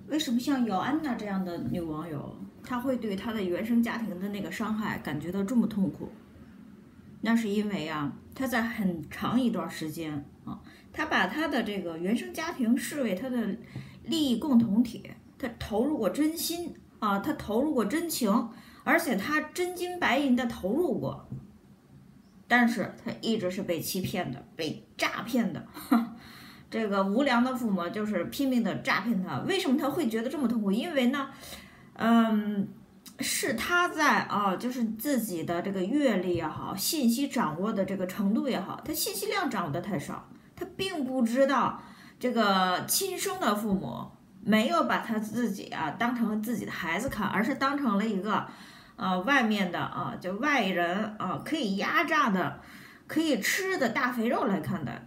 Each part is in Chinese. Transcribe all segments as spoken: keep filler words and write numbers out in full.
为什么像姚安娜这样的女网友，她会对她的原生家庭的那个伤害感觉到这么痛苦？那是因为啊，她在很长一段时间啊，她把她的这个原生家庭视为她的利益共同体，她投入过真心啊，她投入过真情，而且她真金白银的投入过，但是她一直是被欺骗的，被诈骗的。这个无良的父母就是拼命的诈骗他，为什么他会觉得这么痛苦？因为呢，嗯，是他在啊，就是自己的这个阅历也好，信息掌握的这个程度也好，他信息量掌握的太少，他并不知道这个亲生的父母没有把他自己啊当成自己的孩子看，而是当成了一个啊外面的啊就外人啊可以压榨的、可以吃的大肥肉来看待。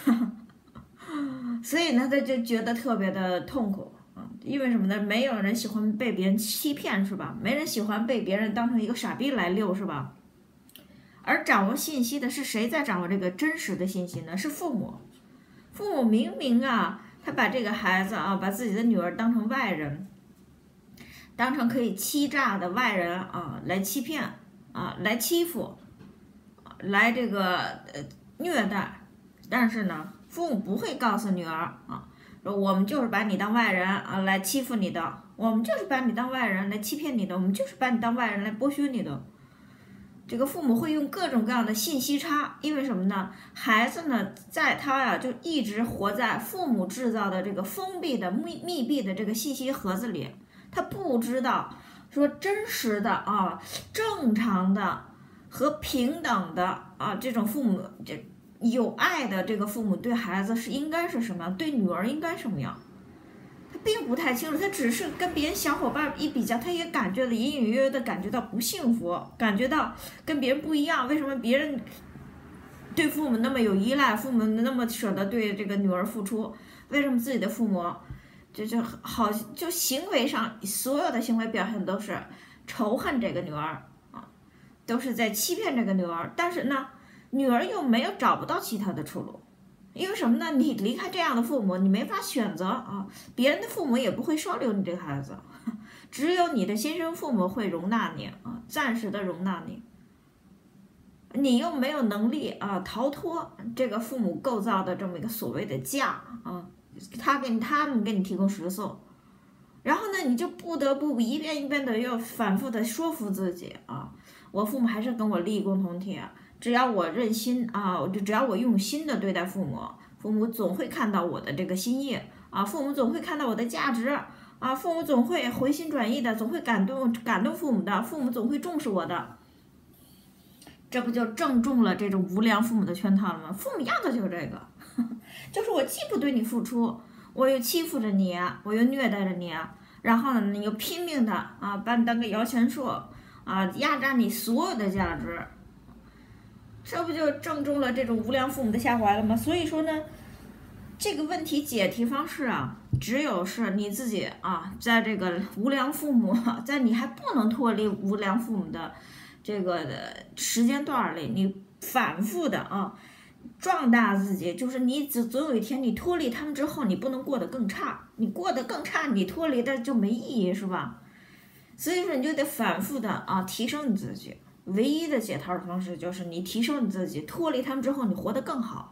所以呢，他就觉得特别的痛苦啊，因为什么呢？没有人喜欢被别人欺骗，是吧？没人喜欢被别人当成一个傻逼来溜，是吧？而掌握信息的是谁在掌握这个真实的信息呢？是父母。父母明明啊，他把这个孩子啊，把自己的女儿当成外人，当成可以欺诈的外人啊，来欺骗啊，来欺负，来这个呃虐待，但是呢，父母不会告诉女儿啊，说我们就是把你当外人啊来欺负你的，我们就是把你当外人来欺骗你的，我们就是把你当外人来剥削你的。这个父母会用各种各样的信息差，因为什么呢？孩子呢，在他呀、啊、就一直活在父母制造的这个封闭的密密闭的这个信息盒子里，他不知道说真实的啊、正常的和平等的啊这种父母这。有爱的这个父母对孩子是应该是什么样，对女儿应该什么样，他并不太清楚，他只是跟别人小伙伴一比较，他也感觉到隐隐约约的感觉到不幸福，感觉到跟别人不一样。为什么别人对父母那么有依赖，父母那么舍得对这个女儿付出，为什么自己的父母就就好就行为上所有的行为表现都是仇恨这个女儿啊，都是在欺骗这个女儿，但是呢女儿又没有找不到其他的出路，因为什么呢？你离开这样的父母，你没法选择啊，别人的父母也不会收留你这个孩子，只有你的亲生父母会容纳你啊，暂时的容纳你，你又没有能力啊逃脱这个父母构造的这么一个所谓的家啊，他给你他们给你提供食宿，然后呢，你就不得不一遍一遍的又反复的说服自己啊，我父母还是跟我利益共同体。只要我认心啊，就只要我用心的对待父母，父母总会看到我的这个心意啊，父母总会看到我的价值啊，父母总会回心转意的，总会感动感动父母的，父母总会重视我的。这不就正中了这种无良父母的圈套了吗？父母要的就是这个，就是我既不对你付出，我又欺负着你，我又虐待着你，然后呢，你又拼命的啊把你当个摇钱树啊，压榨你所有的价值。这不就正中了这种无良父母的下怀了吗？所以说呢，这个问题解题方式啊，只有是你自己啊，在这个无良父母，在你还不能脱离无良父母的这个时间段里，你反复的啊壮大自己，就是你总总有一天你脱离他们之后，你不能过得更差，你过得更差，你脱离的就没意义，是吧？所以说你就得反复的啊提升你自己。唯一的解套的方式就是你提升你自己，脱离他们之后你活得更好，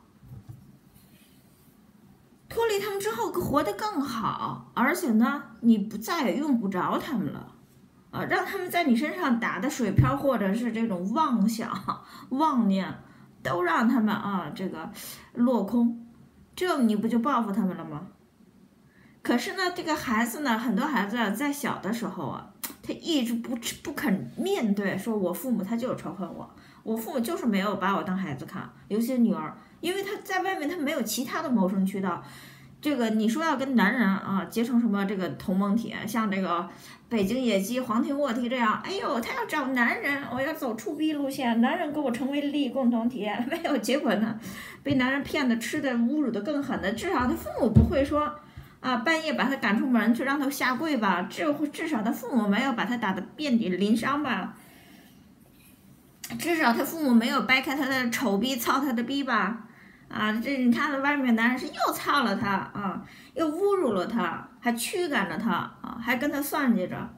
脱离他们之后活得更好，而且呢你不再也用不着他们了啊，让他们在你身上打的水漂或者是这种妄想妄念都让他们啊这个落空，这你不就报复他们了吗？可是呢这个孩子呢，很多孩子啊在小的时候啊，他一直不不肯面对，说我父母他就是仇恨我，我父母就是没有把我当孩子看，尤其是女儿，因为他在外面他没有其他的谋生渠道。这个你说要跟男人啊结成什么这个同盟体，像这个北京野鸡、黄庭卧蹄这样，哎呦，他要找男人，我要走出逼路线，男人跟我成为利益共同体，没有结果呢，被男人骗的、吃的、侮辱的更狠的，至少他父母不会说。啊，半夜把他赶出门去，让他下跪吧，至至少他父母没有把他打得遍体鳞伤吧，至少他父母没有掰开他的丑逼操他的逼吧， 啊，这你看，外面男人是又操了他啊，又侮辱了他，还驱赶着他啊，还跟他算计着。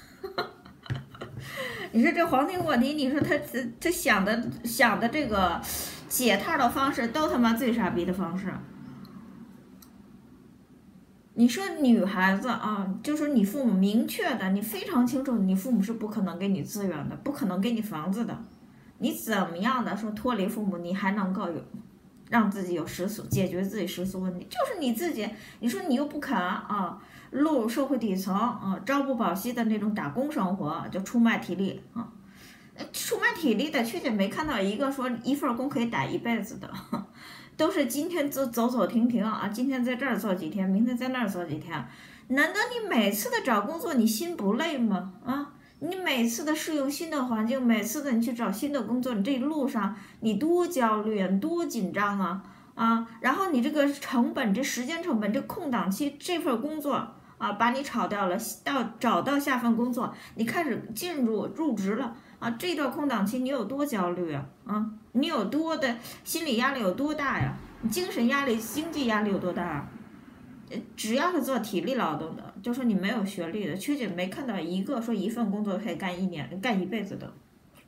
你说这皇帝卧底，你说他他他想的想的这个解套的方式，都他妈最傻逼的方式。你说女孩子啊，就说你父母明确的，你非常清楚，你父母是不可能给你资源的，不可能给你房子的。你怎么样的说脱离父母，你还能够有让自己有食宿，解决自己食宿问题，就是你自己。你说你又不肯啊，落入社会底层啊，朝不保夕的那种打工生活，就出卖体力啊，出卖体力的，确实没看到一个说一份工可以打一辈子的。都是今天走走走停停啊，今天在这儿做几天，明天在那儿做几天。难道你每次的找工作你心不累吗？啊，你每次的适应新的环境，每次的你去找新的工作，你这一路上你多焦虑啊，你多紧张啊啊！然后你这个成本，这时间成本，这空档期这份工作啊，把你炒掉了，到找到下份工作，你开始进入入职了。啊，这段空档期你有多焦虑啊？啊，你有多的心理压力有多大呀？你精神压力、经济压力有多大啊？只要是做体力劳动的，就说你没有学历的，确实没看到一个说一份工作可以干一年、干一辈子的，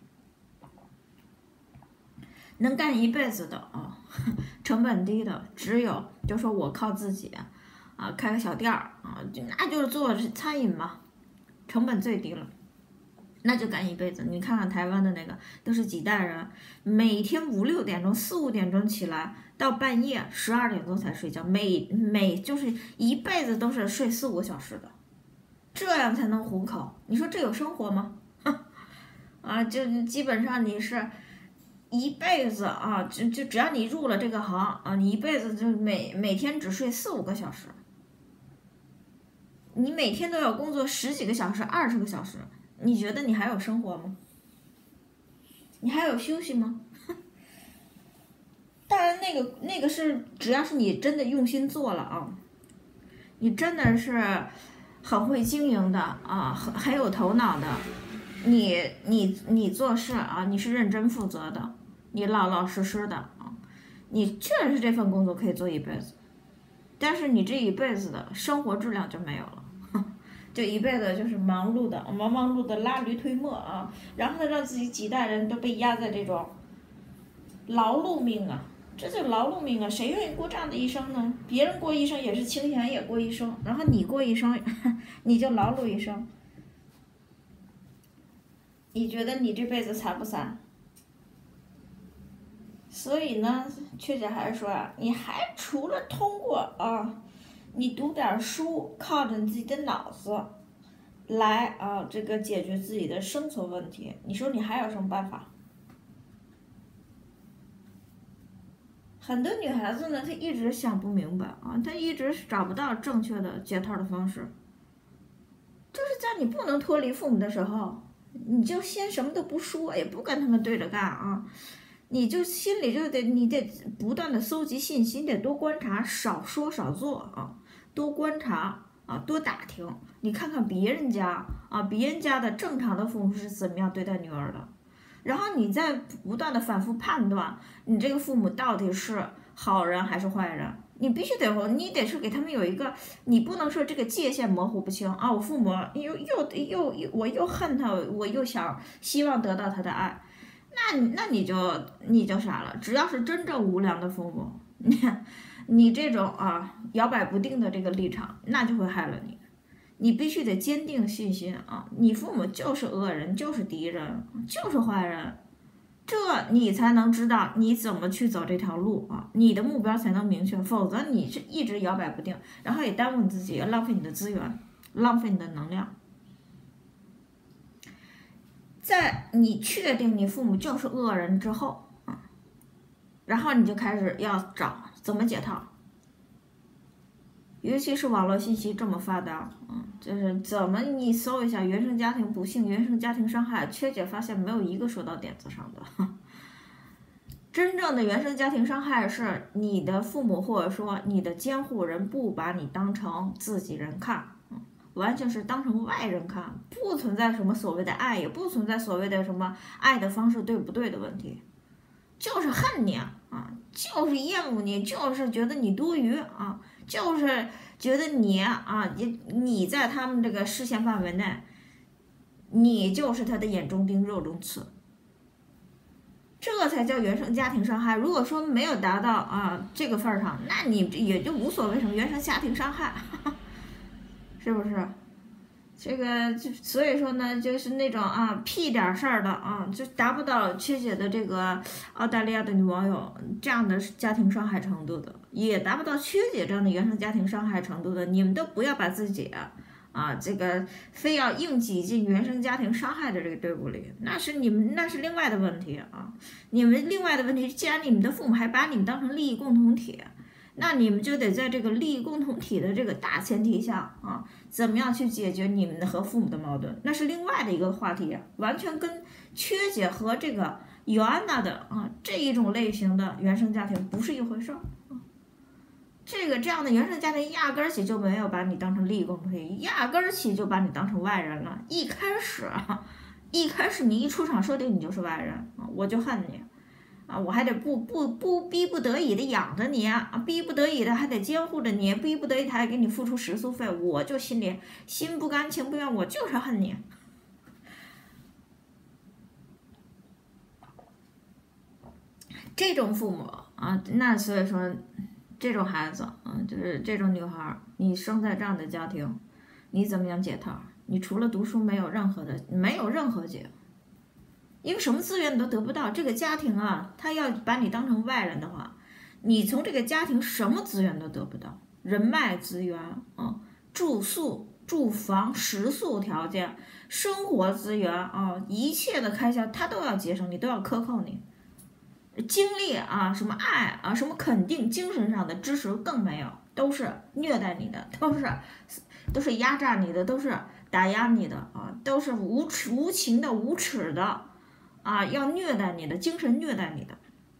能干一辈子的啊，成本低的只有就说我靠自己啊，开个小店儿啊，那就是做餐饮嘛，成本最低了。那就干一辈子。你看看台湾的那个，都是几代人，每天五六点钟、四五点钟起来，到半夜十二点钟才睡觉，每每就是一辈子都是睡四五个小时的，这样才能糊口。你说这有生活吗？啊，就基本上你是一辈子啊，就就只要你入了这个行啊，你一辈子就每每天只睡四五个小时，你每天都要工作十几个小时、二十个小时。你觉得你还有生活吗？你还有休息吗？当然，那个那个是，只要是你真的用心做了啊，你真的是很会经营的啊，很很有头脑的，你你你做事啊，你是认真负责的，你老老实实的啊，你确实是这份工作可以做一辈子，但是你这一辈子的生活质量就没有了。就一辈子就是忙碌的，忙忙碌的拉驴推磨啊，然后呢，让自己几代人都被压在这种劳碌命啊，这就劳碌命啊！谁愿意过这样的一生呢？别人过一生也是清闲，也过一生，然后你过一生，你就劳碌一生。你觉得你这辈子惨不惨？所以呢，确切还是说啊，你还除了通过啊。你读点书，靠着你自己的脑子来啊，这个解决自己的生存问题。你说你还有什么办法？很多女孩子呢，她一直想不明白啊，她一直找不到正确的解套的方式。就是在你不能脱离父母的时候，你就先什么都不说，也不跟他们对着干啊，你就心里就得你得不断的搜集信息，你得多观察，少说少做啊。多观察啊，多打听，你看看别人家啊，别人家的正常的父母是怎么样对待女儿的，然后你再不断的反复判断，你这个父母到底是好人还是坏人，你必须得，你得是给他们有一个，你不能说这个界限模糊不清啊，我父母又又又又我又恨他，我又想希望得到他的爱，那那你就你就傻了，只要是真正无良的父母，你看。你这种啊摇摆不定的这个立场，那就会害了你。你必须得坚定信心啊！你父母就是恶人，就是敌人，就是坏人，这你才能知道你怎么去走这条路啊！你的目标才能明确，否则你是一直摇摆不定，然后也耽误你自己，浪费你的资源，浪费你的能量。在你确定你父母就是恶人之后啊，然后你就开始要找。怎么解套？尤其是网络信息这么发达，嗯，就是怎么你搜一下原生家庭不幸、原生家庭伤害，缺姐发现没有一个说到点子上的。真正的原生家庭伤害是你的父母或者说你的监护人不把你当成自己人看，嗯，完全是当成外人看，不存在什么所谓的爱，也不存在所谓的什么爱的方式对不对的问题，就是恨你啊。 啊，就是厌恶你，就是觉得你多余啊，就是觉得你啊，你你在他们这个视线范围内，你就是他的眼中钉、肉中刺。这才叫原生家庭伤害。如果说没有达到啊这个份儿上，那你也就无所谓什么原生家庭伤害，是不是？这个就所以说呢，就是那种啊屁点事儿的啊，就达不到曲姐的这个澳大利亚的女网友这样的家庭伤害程度的，也达不到曲姐这样的原生家庭伤害程度的，你们都不要把自己啊。啊，这个非要硬挤进原生家庭伤害的这个队伍里，那是你们那是另外的问题啊。你们另外的问题，既然你们的父母还把你们当成利益共同体，那你们就得在这个利益共同体的这个大前提下啊，怎么样去解决你们的和父母的矛盾，那是另外的一个话题，完全跟缺姐和这个尤安娜的啊这一种类型的原生家庭不是一回事儿。这个这样的原生家庭压根儿起就没有把你当成利益共同体，压根儿起就把你当成外人了。一开始，一开始你一出场设定你就是外人啊，我就恨你啊，我还得不不不逼不得已的养着你啊，逼不得已的还得监护着你，逼不得已还得给你付出食宿费，我就心里心不甘情不愿，我就是恨你。这种父母啊，那所以说。这种孩子，嗯，就是这种女孩，你生在这样的家庭，你怎么样解套？你除了读书，没有任何的，没有任何解，因为什么资源你都得不到。这个家庭啊，他要把你当成外人的话，你从这个家庭什么资源都得不到，人脉资源啊，住宿、住房、食宿条件、生活资源啊，一切的开销他都要节省，你都要克扣你。精力啊，什么爱啊，什么肯定，精神上的支持更没有，都是虐待你的，都是都是压榨你的，都是打压你的啊，都是无耻无情的、无耻的啊，要虐待你的，精神虐待你的。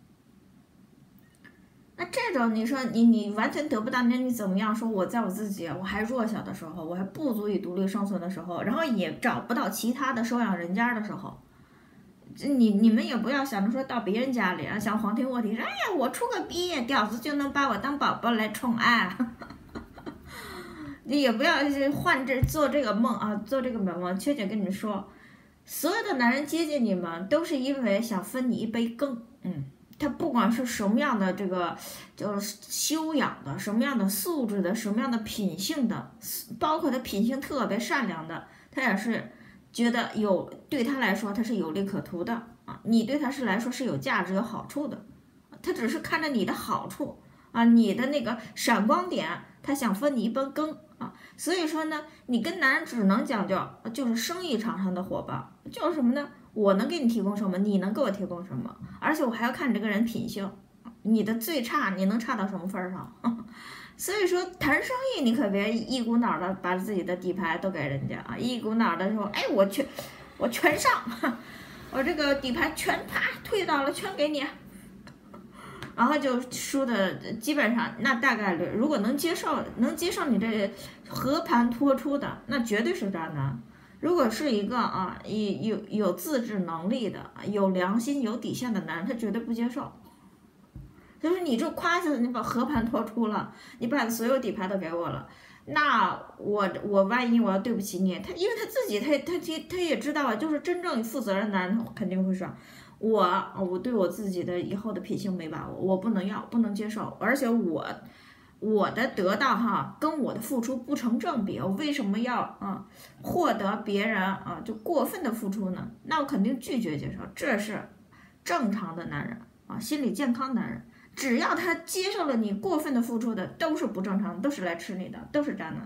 那这种你说你你完全得不到，那你怎么样说？我在我自己我还弱小的时候，我还不足以独立生存的时候，然后也找不到其他的收养人家的时候。你你们也不要想着说到别人家里啊，想皇天卧地说，哎呀，我出个逼，屌丝就能把我当宝宝来宠爱，你也不要换这做这个梦啊，做这个梦。缺姐跟你们说，所有的男人接近你们，都是因为想分你一杯羹。嗯，他不管是什么样的这个就是修养的，什么样的素质的，什么样的品性的，包括他品性特别善良的，他也是。觉得有对他来说他是有利可图的啊，你对他是来说是有价值有好处的，他只是看着你的好处啊，你的那个闪光点，他想分你一杯羹啊。所以说呢，你跟男人只能讲究就是生意场上的伙伴，就是什么呢？我能给你提供什么，你能给我提供什么，而且我还要看你这个人品性，你的最差你能差到什么份上？所以说谈生意，你可别一股脑的把自己的底牌都给人家啊！一股脑的说，哎，我全，我全上，我这个底牌全啪推倒了，全给你，然后就输的基本上那大概率，如果能接受能接受你这和盘托出的，那绝对是渣男。如果是一个啊有有有自制能力的、有良心、有底线的男人，他绝对不接受。就是你这夸下你把和盘托出了，你把所有底牌都给我了，那我我万一我要对不起你，他因为他自己他他他他也知道啊，就是真正负责任的男人肯定会说，我我对我自己的以后的品性没把握，我不能要不能接受，而且我我的得到哈跟我的付出不成正比，我为什么要啊获得别人啊就过分的付出呢？那我肯定拒绝接受，这是正常的男人啊，心理健康男人。只要他接受了你过分的付出的，都是不正常的，都是来吃你的，都是渣男。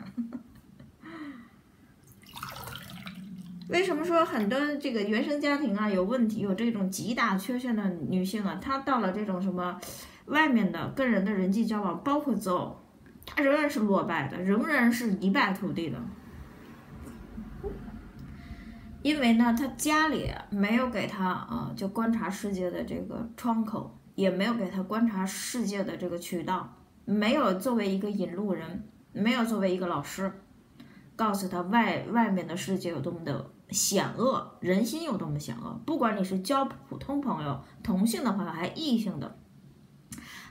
为什么说很多这个原生家庭啊有问题，有这种极大缺陷的女性啊，她到了这种什么外面的跟人的人际交往，包括择偶，她仍然是落败的，仍然是一败涂地的。因为呢，她家里没有给她啊，就观察世界的这个窗口。也没有给他观察世界的这个渠道，没有作为一个引路人，没有作为一个老师，告诉他外外面的世界有多么的险恶，人心有多么险恶。不管你是交普通朋友、同性的朋友，还是异性的，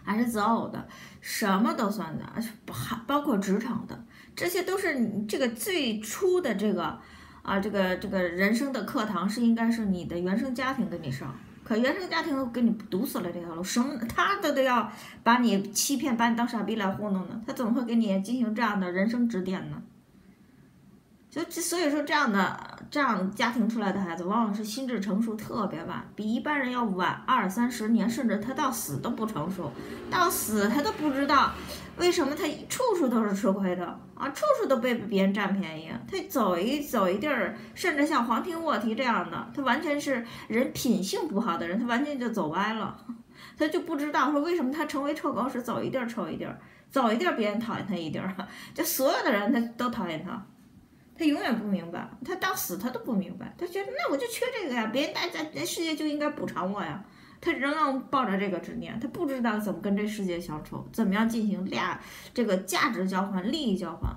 还是择偶的，什么都算的，还包括职场的，这些都是你这个最初的这个啊，这个这个人生的课堂是应该是你的原生家庭给你上，可原生家庭给你堵死了这条路，什么他都得要把你欺骗，把你当傻逼来糊弄呢，他怎么会给你进行这样的人生指点呢？就所以说，这样的这样家庭出来的孩子，往往是心智成熟特别晚，比一般人要晚二三十年，甚至他到死都不成熟，到死他都不知道为什么他处处都是吃亏的啊，处处都被别人占便宜。他走一走一地儿，甚至像黄庭沃提这样的，他完全是人品性不好的人，他完全就走歪了，他就不知道说为什么他成为臭狗屎，走一地儿臭一地儿，走一地儿别人讨厌他一地儿，就所有的人他都讨厌他。他永远不明白，他到死他都不明白，他觉得那我就缺这个呀，别人大家世界就应该补偿我呀，他仍然抱着这个执念，他不知道怎么跟这世界相处，怎么样进行俩这个价值交换、利益交换，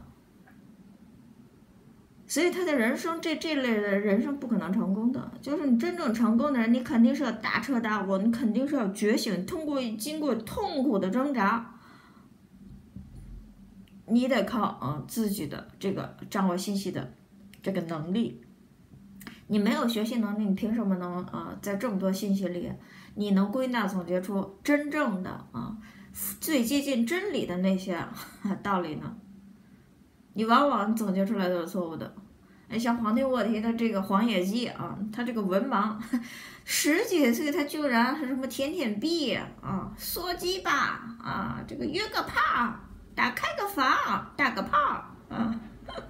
所以他的人生这这类的人生不可能成功的，就是你真正成功的人，你肯定是要大彻大悟，你肯定是要觉醒，通过经过痛苦的挣扎。你得靠啊自己的这个掌握信息的这个能力，你没有学习能力，你凭什么能啊在这么多信息里，你能归纳总结出真正的啊最接近真理的那些道理呢？你往往总结出来都是错误的。哎，像黄庭沃提的这个黄野鸡啊，他这个文盲，十几岁他居然是什么甜甜币啊，缩鸡巴啊，这个约个炮。打开个房，打个炮，啊，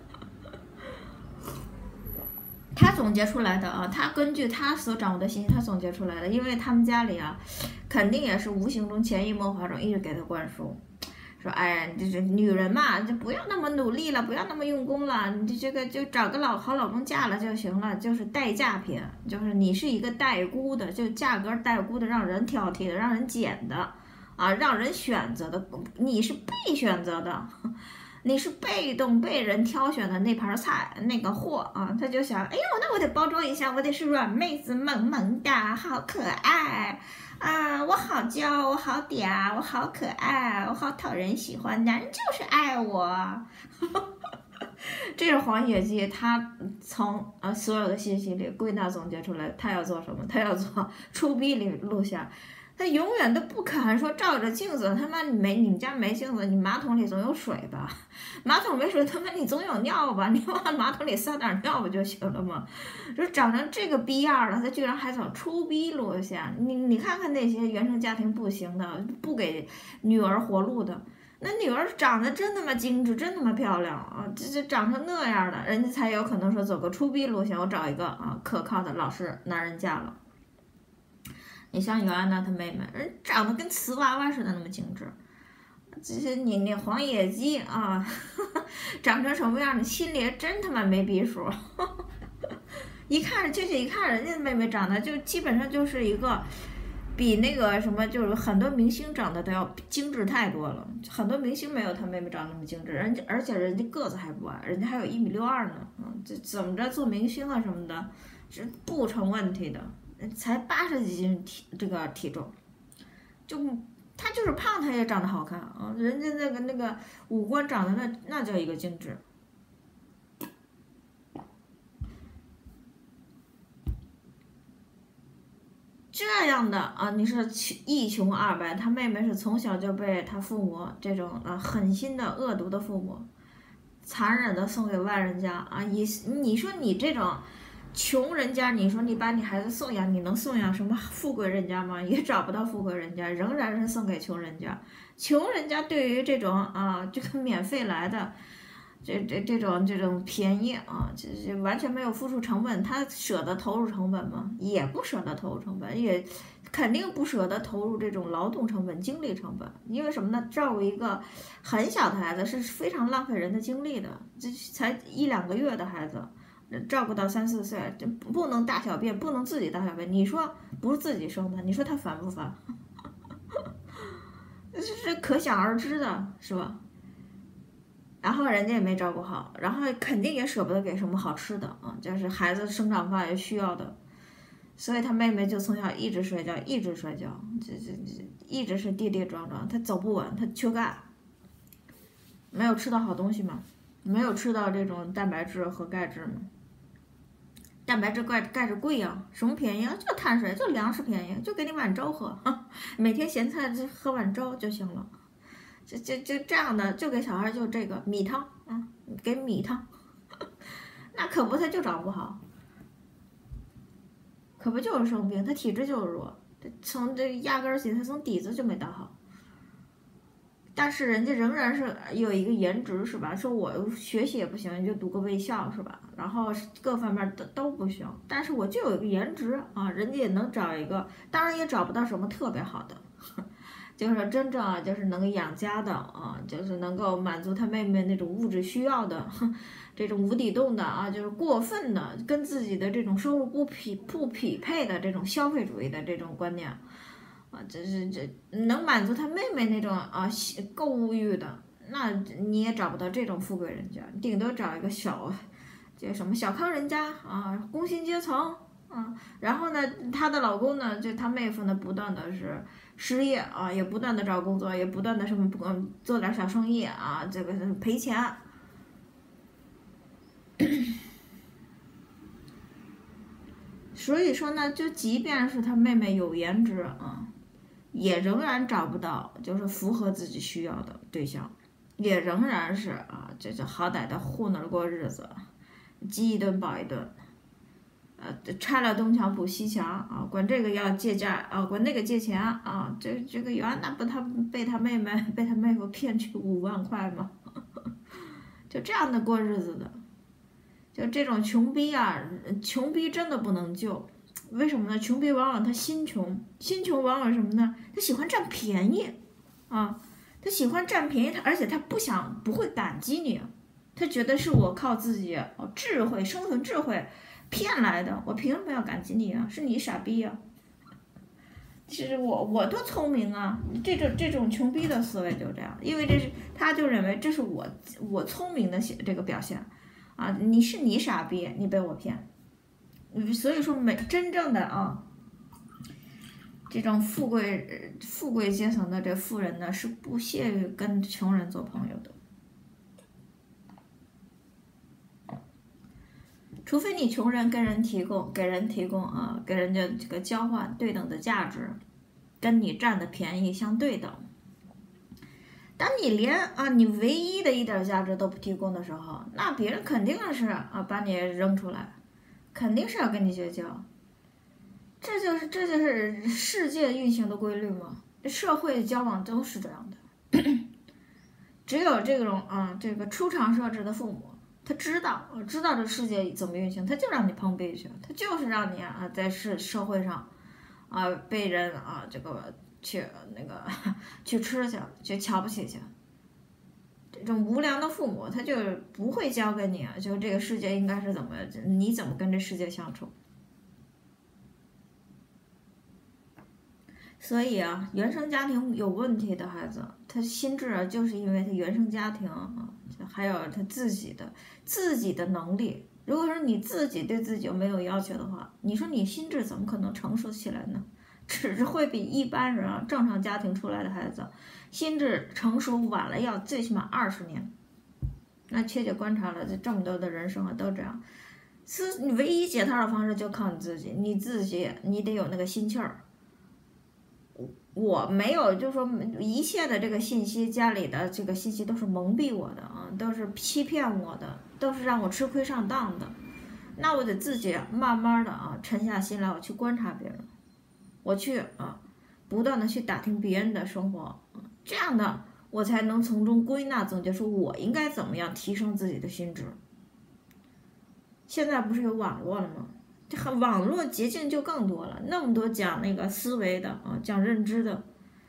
他总结出来的啊，他根据他所掌握的信息，他总结出来的，因为他们家里啊，肯定也是无形中、潜移默化中一直给他灌输，说，哎，这这女人嘛，就不要那么努力了，不要那么用功了，你这个就找个老好老公嫁了就行了，就是代嫁品，就是你是一个代估的，就价格代估的，让人挑剔的，让人捡的。啊，让人选择的，你是被选择的，你是被动被人挑选的那盘菜那个货啊，他就想，哎呦，那我得包装一下，我得是软妹子，萌萌的，好可爱啊，我好娇，我好嗲，我好可爱，我好讨人喜欢，男人就是爱我。这是黄野鸡，他从呃所有的信息里归纳总结出来，他要做什么？他要做出逼里录像。他永远都不肯说照着镜子，他妈你没你们家没镜子，你马桶里总有水吧？马桶没水，他妈你总有尿吧？你往马桶里撒点尿不就行了吗？就长成这个逼样了，他居然还走出逼路线。你你看看那些原生家庭不行的，不给女儿活路的，那女儿长得真他妈精致，真他妈漂亮啊！这这长成那样的，人家才有可能说走个出逼路线，我找一个啊可靠的老实男人嫁了。你像尤安娜她妹妹，人长得跟瓷娃娃似的那么精致，这些你你黄野鸡啊，呵呵长成什么样，你心里真他妈没逼数。一看就是一看人家妹妹长得就基本上就是一个比那个什么，就是很多明星长得都要精致太多了，很多明星没有她妹妹长得那么精致，人家而且人家个子还不矮，人家还有一米六二呢，嗯，这怎么着做明星啊什么的，是不成问题的。才八十几斤体这个体重，就他就是胖，他也长得好看啊！人家那个那个五官长得那那叫一个精致。这样的啊，你是一穷二白，他妹妹是从小就被他父母这种啊狠心的恶毒的父母，残忍的送给外人家啊！你你说你这种。穷人家，你说你把你孩子送养，你能送养什么富贵人家吗？也找不到富贵人家，仍然是送给穷人家。穷人家对于这种啊，这个免费来的，这这这种这种便宜啊，这这完全没有付出成本，他舍得投入成本吗？也不舍得投入成本，也肯定不舍得投入这种劳动成本、精力成本。因为什么呢？照顾一个很小的孩子是非常浪费人的精力的，这才一两个月的孩子。照顾到三四岁，就不能大小便，不能自己大小便。你说不是自己生的，你说他烦不烦？这是可想而知的，是吧？然后人家也没照顾好，然后肯定也舍不得给什么好吃的啊，就是孩子生长发育需要的。 所以他妹妹就从小一直摔跤，一直摔跤，这这这一直是跌跌撞撞，他走不稳，他缺钙，没有吃到好东西嘛，没有吃到这种蛋白质和钙质嘛。蛋白质、钙钙质贵呀、啊，什么便宜啊？就碳水，就粮食便宜，就给你碗粥喝，每天咸菜就喝碗粥就行了。就就就这样的，就给小孩就这个米汤，嗯，给米汤，那可不，他就长不好，可不就是生病，他体质就是弱，从这压根儿起他从底子就没打好。但是人家仍然是有一个颜值，是吧？说我学习也不行，就读个卫校，是吧？然后各方面都都不行，但是我就有一个颜值啊，人家也能找一个，当然也找不到什么特别好的，就是真正啊，就是能养家的啊，就是能够满足他妹妹那种物质需要的，这种无底洞的啊，就是过分的跟自己的这种收入不匹不匹配的这种消费主义的这种观念。啊，这是这能满足他妹妹那种啊购物欲的，那你也找不到这种富贵人家，顶多找一个小，叫什么小康人家啊，工薪阶层啊。然后呢，她的老公呢，就她妹夫呢，不断的是失业啊，也不断的找工作，也不断的什么不做点小生意啊，这个赔钱。所以说呢，就即便是她妹妹有颜值啊。也仍然找不到就是符合自己需要的对象，也仍然是啊，这就好歹的糊弄着过日子，饥一顿饱一顿，呃，拆了东墙补西墙啊，管这个要借债啊，管那个借钱啊，这这个原来不他被他妹妹被他妹夫骗去五万块吗？就这样的过日子的，就这种穷逼啊，穷逼真的不能救。为什么呢？穷逼往往他心穷，心穷往往什么呢？他喜欢占便宜，啊，他喜欢占便宜，他而且他不想不会感激你，他觉得是我靠自己哦智慧生存智慧骗来的，我凭什么要感激你啊？是你傻逼啊！其实我我多聪明啊！这种这种穷逼的思维就这样，因为这是他就认为这是我我聪明的这个表现，啊，你是你傻逼，你被我骗。所以说，每真正的啊，这种富贵富贵阶层的这富人呢，是不屑于跟穷人做朋友的，除非你穷人跟人提供给人提供啊，给人家这个交换对等的价值，跟你占的便宜相对等。当你连啊你唯一的一点价值都不提供的时候，那别人肯定是啊把你扔出来。肯定是要跟你绝交，这就是这就是世界运行的规律嘛。社会交往都是这样的，只有这种啊，这个出厂设置的父母，他知道知道这世界怎么运行，他就让你碰壁去，他就是让你啊在社社会上啊被人啊这个去那个去吃去，去瞧不起去。这种无良的父母，他就不会教给你，就这个世界应该是怎么，你怎么跟这世界相处。所以啊，原生家庭有问题的孩子，他心智啊，就是因为他原生家庭啊，还有他自己的自己的能力。如果说你自己对自己没有要求的话，你说你心智怎么可能成熟起来呢？只是会比一般人啊，正常家庭出来的孩子，心智成熟晚了要最起码二十年。那切切观察了这这么多的人生啊，都这样。是你唯一解套的方式就靠你自己，你自己你得有那个心气儿。我没有，就说一切的这个信息，家里的这个信息都是蒙蔽我的啊，都是欺骗我的，都是让我吃亏上当的。那我得自己慢慢的啊，沉下心来，我去观察别人。我去啊，不断的去打听别人的生活，这样的我才能从中归纳总结，说我应该怎么样提升自己的心智。现在不是有网络了吗？这网络捷径就更多了，那么多讲那个思维的啊，讲认知的，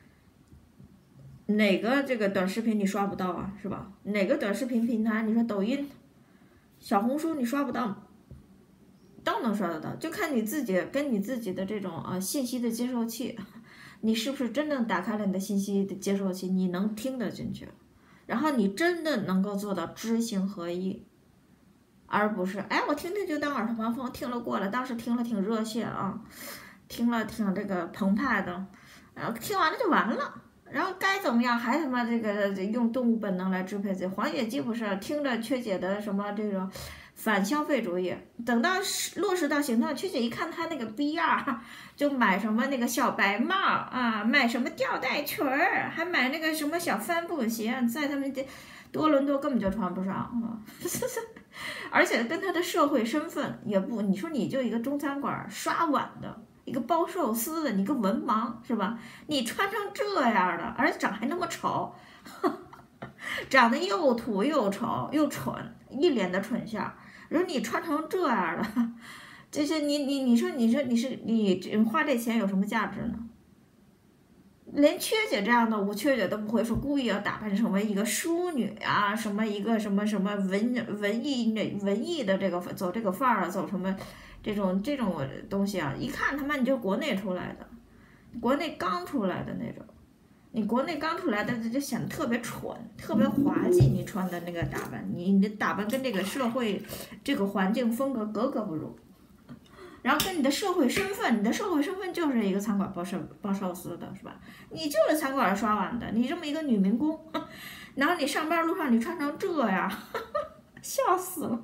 哪个这个短视频你刷不到啊，是吧？哪个短视频平台，你说抖音、小红书你刷不到？都能刷得到，就看你自己跟你自己的这种啊信息的接受器，你是不是真正打开了你的信息的接受器，你能听得进去，然后你真的能够做到知行合一， 而不是哎我听听就当耳旁风，听了过了，当时听了挺热血啊，听了挺这个澎湃的，然后听完了就完了。然后该怎么样还他妈这个用动物本能来支配自己。黄野鸡不是听着缺姐的什么这种反消费主义，等到落实到行动，缺姐一看他那个逼样，就买什么那个小白帽啊，买什么吊带裙儿，还买那个什么小帆布鞋，在他们这多伦多根本就穿不上啊。而且跟他的社会身份也不，你说你就一个中餐馆刷碗的。一个包寿司的，你个文盲是吧？你穿成这样的，而且长还那么丑，长得又土又丑又蠢，一脸的蠢相。然后你穿成这样的，就是你你你说你说你是你花这钱有什么价值呢？连缺姐这样的，我缺姐都不会说故意要打扮成为一个淑女啊，什么一个什么什么文文艺文艺的这个走这个范儿啊，走什么。这种这种东西啊，一看他妈你就国内出来的，国内刚出来的那种，你国内刚出来的就显得特别蠢，特别滑稽。你穿的那个打扮，你你的打扮跟这个社会这个环境风格格格不入，然后跟你的社会身份，你的社会身份就是一个餐馆包寿包寿司的是吧？你就是餐馆刷碗的，你这么一个女民工，然后你上班路上你穿成这样，笑死了。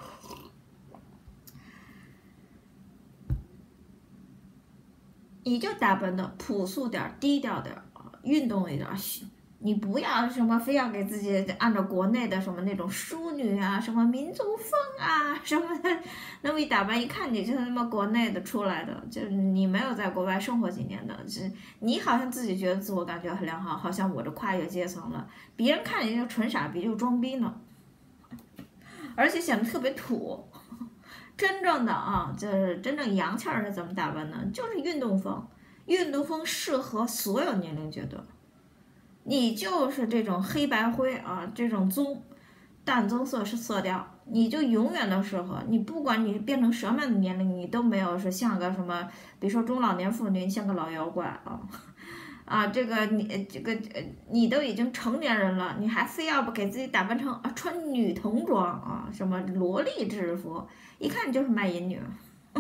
你就打扮的朴素点、低调点啊，运动一点。你不要什么非要给自己按照国内的什么那种淑女啊、什么民族风啊什么的，那么一打扮，一看你就是他妈国内的出来的，就是你没有在国外生活几年的，就是你好像自己觉得自我感觉很良好，好像我这跨越阶层了，别人看你就纯傻逼，就装逼呢，而且显得特别土。真正的啊，就是真正洋气儿是怎么打扮呢？就是运动风，运动风适合所有年龄阶段。你就是这种黑白灰啊，这种棕、淡棕色是色调，你就永远都适合。你不管你变成什么样的年龄，你都没有是像个什么，比如说中老年妇女，像个老妖怪啊。啊，这个你这个呃，你都已经成年人了，你还非要不给自己打扮成啊穿女童装啊，什么萝莉制服，一看就是卖淫女。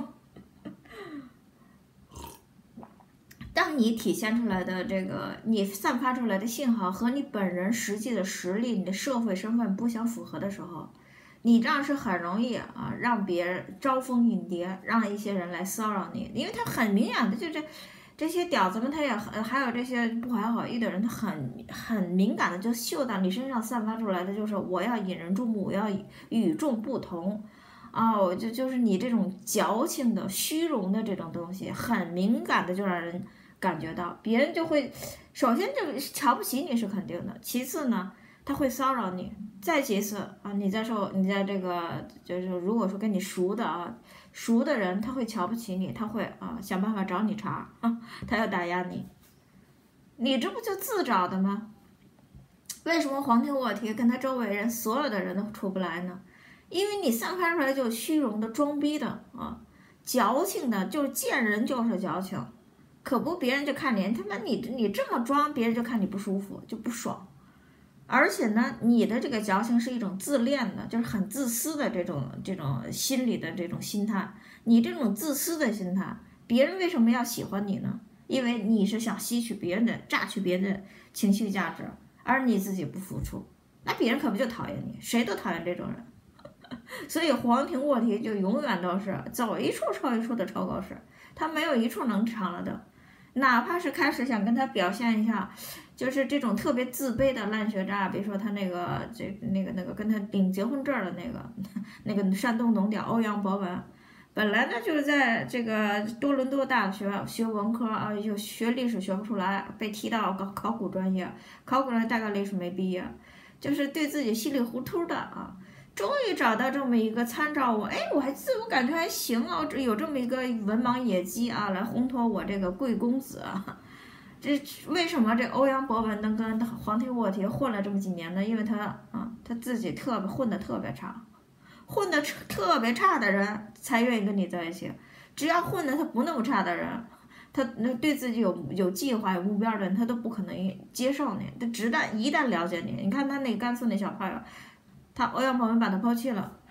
当你体现出来的这个，你散发出来的信号和你本人实际的实力、你的社会身份不相符合的时候，你这样是很容易啊，让别人招蜂引蝶，让一些人来骚扰你，因为他很明显的就这。这些屌子们，他也很还有这些不怀好意的人，他很很敏感的就嗅到你身上散发出来的，就是我要引人注目，我要与众不同，哦，就就是你这种矫情的、虚荣的这种东西，很敏感的就让人感觉到，别人就会首先就瞧不起你是肯定的，其次呢，他会骚扰你，再其次啊，你在受你在这个就是如果说跟你熟的啊。熟的人他会瞧不起你，他会啊想办法找你茬啊，他要打压你，你这不就自找的吗？为什么黄庭沃提跟他周围人所有的人都出不来呢？因为你散发出来就是虚荣的、装逼的啊，矫情的，就是见人就是矫情，可不别人就看你他妈你你这么装，别人就看你不舒服就不爽。而且呢，你的这个矫情是一种自恋的，就是很自私的这种这种心理的这种心态。你这种自私的心态，别人为什么要喜欢你呢？因为你是想吸取别人的、榨取别人的情绪价值，而你自己不付出，那别人可不就讨厌你？谁都讨厌这种人。所以黄庭沃提就永远都是走一处抄一处的超高士，他没有一处能长了的。哪怕是开始想跟他表现一下，就是这种特别自卑的烂学渣，比如说他那个这那个那个跟他领结婚证的那个那个山东农屌欧阳博文，本来呢就是在这个多伦多大学学文科啊，就学历史学不出来，被踢到考考古专业，考古专业大概历史没毕业，就是对自己稀里糊涂的啊。终于找到这么一个参照我，哎，我还自我感觉还行啊，有这么一个文盲野鸡啊，来烘托我这个贵公子啊。这为什么这欧阳博文能跟黄庭沃提混了这么几年呢？因为他啊，他自己特别混得特别差，混得特别差的人才愿意跟你在一起。只要混得他不那么差的人，他那对自己有有计划、有目标的人，他都不可能接受你。他只旦一旦了解你，你看他那甘肃那小朋友。他欧阳博文把他抛弃了，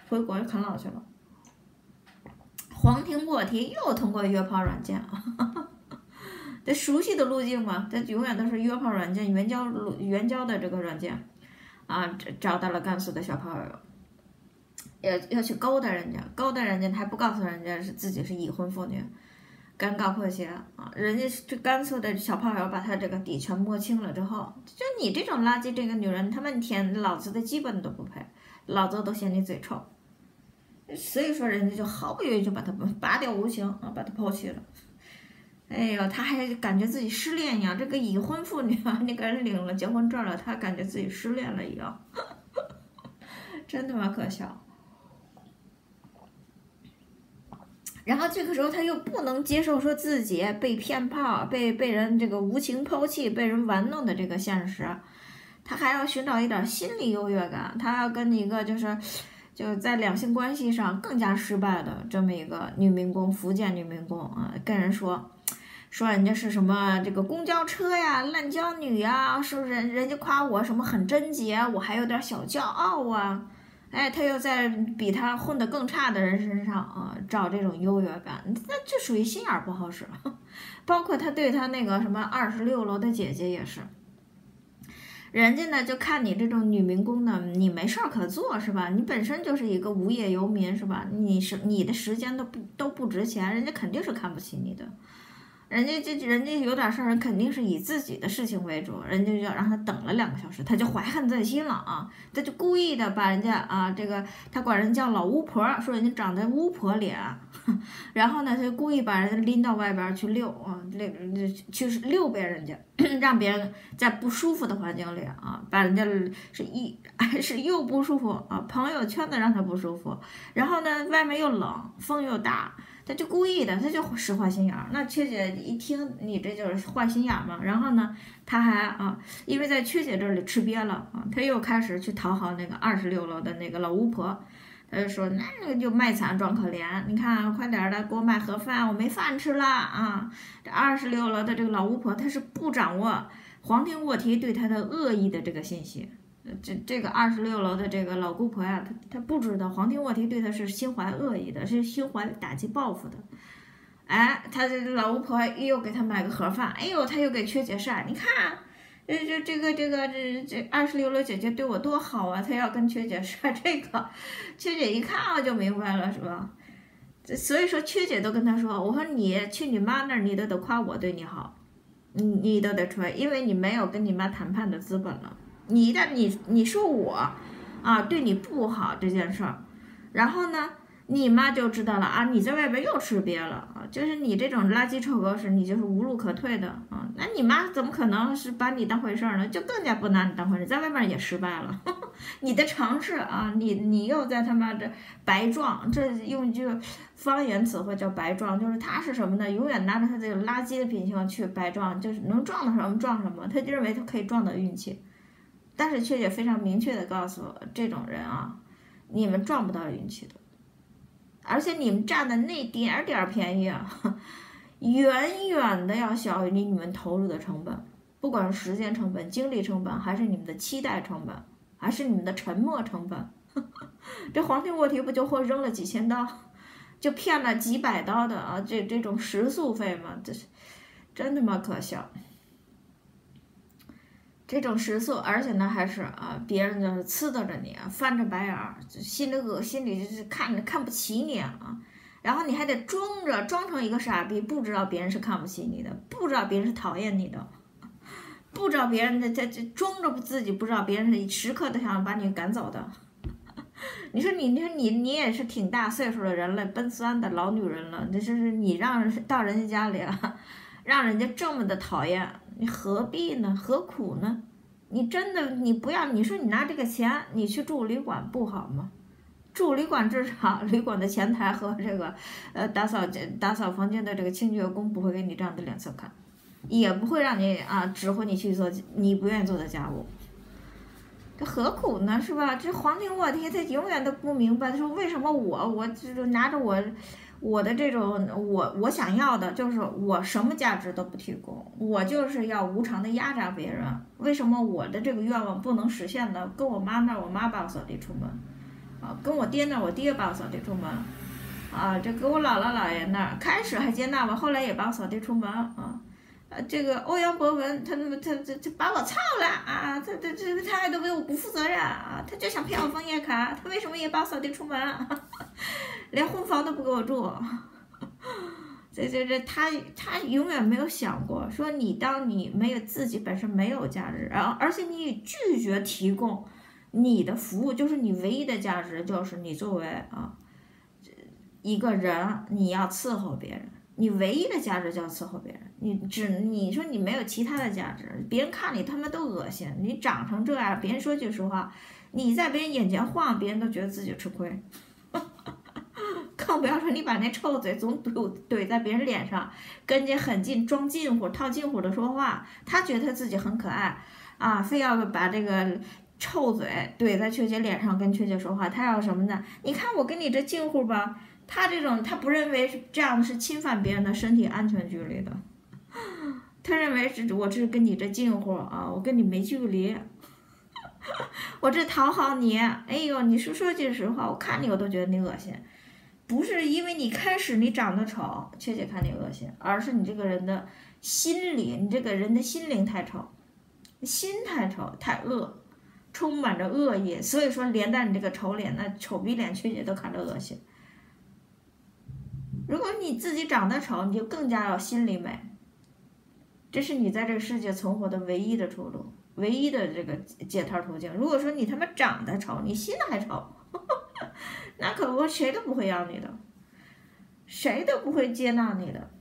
回国啃老去了。黄庭沃提又通过约炮软件啊，这熟悉的路径嘛，这永远都是约炮软件、援交援交的这个软件啊，找到了甘肃的小炮友，要要去勾搭人家，勾搭人家还不告诉人家是自己是已婚妇女，尴尬破鞋啊！人家这甘肃的小炮友把他这个底全摸清了之后，就你这种垃圾这个女人，他们天老子的基本都不配，老子都嫌你嘴臭。所以说，人家就毫不犹豫就把他拔掉无情啊，把他抛弃了。哎呦，他还感觉自己失恋一样，这个已婚妇女啊，你给人领了结婚证了，他感觉自己失恋了一样，真他妈可笑。然后这个时候他又不能接受说自己被骗炮、被被人这个无情抛弃、被人玩弄的这个现实，他还要寻找一点心理优越感，他要跟一个就是。就在两性关系上更加失败的这么一个女民工，福建女民工啊，跟人说，说人家是什么这个公交车呀、滥交女呀，是不是人人家夸我什么很贞洁，我还有点小骄傲啊，哎，他又在比他混得更差的人身上啊找这种优越感，那这属于心眼不好使，包括他对他那个什么二十六楼的姐姐也是。人家呢就看你这种女民工呢，你没事儿可做是吧？你本身就是一个无业游民是吧？你是你的时间都不都不值钱，人家肯定是看不起你的。人家这人家有点事儿，人肯定是以自己的事情为主，人家就要让他等了两个小时，他就怀恨在心了啊，他就故意的把人家啊这个他管人叫老巫婆，说人家长得巫婆脸，然后呢他就故意把人家拎到外边去遛啊，遛去遛别人家，让别人在不舒服的环境里啊，把人家是一是又不舒服啊，朋友圈子让他不舒服，然后呢外面又冷，风又大。他就故意的，他就使坏心眼儿。那缺姐一听你这就是坏心眼嘛，然后呢，他还啊，因为在缺姐这里吃瘪了啊，他又开始去讨好那个二十六楼的那个老巫婆，他就说那个就卖惨装可怜，你看快点的给我买盒饭，我没饭吃了啊！这二十六楼的这个老巫婆，她是不掌握黄庭沃提对她的恶意的这个信息。这这个二十六楼的这个老姑婆呀，她她不知道黄庭沃提对她是心怀恶意的，是心怀打击报复的。哎，她这老巫婆又给她买个盒饭，哎呦，她又给缺姐晒，你看，这这这个这个这这二十六楼姐姐对我多好啊，她要跟缺姐晒这个，缺姐一看我就明白了，是吧？所以说缺姐都跟她说，我说你去你妈那儿，你都得夸我对你好，你你都得吹，因为你没有跟你妈谈判的资本了。你一旦你你说我啊对你不好这件事儿，然后呢你妈就知道了啊，你在外边又吃瘪了啊，就是你这种垃圾臭狗屎，你就是无路可退的啊，那你妈怎么可能是把你当回事儿呢？就更加不拿你当回事，在外面也失败了，呵呵你的尝试啊，你你又在他妈这白撞，这用一句方言词汇叫白撞，就是他是什么呢？永远拿着他这个垃圾的品性去白撞，就是能撞到什么撞什么，他就认为他可以撞到运气。但是缺姐非常明确的告诉我，这种人啊，你们赚不到运气的，而且你们占的那点点便宜啊，远远的要小于你们投入的成本，不管是时间成本、精力成本，还是你们的期待成本，还是你们的沉没成本。这黄庭沃提不就或扔了几千刀，就骗了几百刀的啊，这这种食宿费吗？这是真他妈可笑。这种食宿，而且呢还是啊，别人就是呲叨着你啊，翻着白眼儿，心里恶心里就是看着看不起你啊，然后你还得装着装成一个傻逼，不知道别人是看不起你的，不知道别人是讨厌你的，不知道别人在在这装着自己不知道别人是时刻都想把你赶走的。你说你你说你你也是挺大岁数的人了，奔三的老女人了，这是你让人到人家家里啊，让人家这么的讨厌。你何必呢？何苦呢？你真的你不要，你说你拿这个钱你去住旅馆不好吗？住旅馆至少旅馆的前台和这个呃打扫打扫房间的这个清洁工不会给你这样的脸色看，也不会让你啊指挥你去做你不愿意做的家务。这何苦呢？是吧？这黄庭沃提他永远都不明白，他说为什么我我就拿着我。我的这种我我想要的就是我什么价值都不提供，我就是要无偿的压榨别人。为什么我的这个愿望不能实现呢？跟我妈那儿，我妈把我扫地出门， 啊，跟我爹那儿，我爹把我扫地出门。啊，这跟我姥姥姥爷那儿，开始还接纳我，后来也把我扫地出门啊。呃，这个欧阳博文，他他他他他把我操了啊！他他这个他还都为我不负责任啊！他就想骗我枫叶卡，他为什么也把我扫地出门？连婚房都不给我住。这这这，他他永远没有想过，说你当你没有自己本身没有价值，然后而且你拒绝提供你的服务，就是你唯一的价值，就是你作为啊一个人，你要伺候别人。你唯一的价值就要伺候别人，你只你说你没有其他的价值，别人看你他妈都恶心，你长成这样，别人说句实话，你在别人眼前晃，别人都觉得自己吃亏，更不要说你把那臭嘴总怼怼在别人脸上，跟人家很近装近乎套近乎的说话，他觉得他自己很可爱啊，非要把这个臭嘴怼在雀姐脸上跟雀姐说话，他要什么呢？你看我跟你这近乎吧。他这种，他不认为是这样是侵犯别人的身体安全距离的，他认为是我这是跟你这近乎啊，我跟你没距离，我这讨好你，哎呦，你说说句实话，我看你我都觉得你恶心，不是因为你开始你长得丑，确切看你恶心，而是你这个人的心理，你这个人的心灵太丑，心太丑，太恶，充满着恶意，所以说连带你这个丑脸，那丑逼脸，确切都看着恶心。如果你自己长得丑，你就更加要心里美，这是你在这个世界存活的唯一的出路，唯一的这个解脱途径。如果说你他妈长得丑，你心还丑，呵呵，那可不谁都不会要你的，谁都不会接纳你的。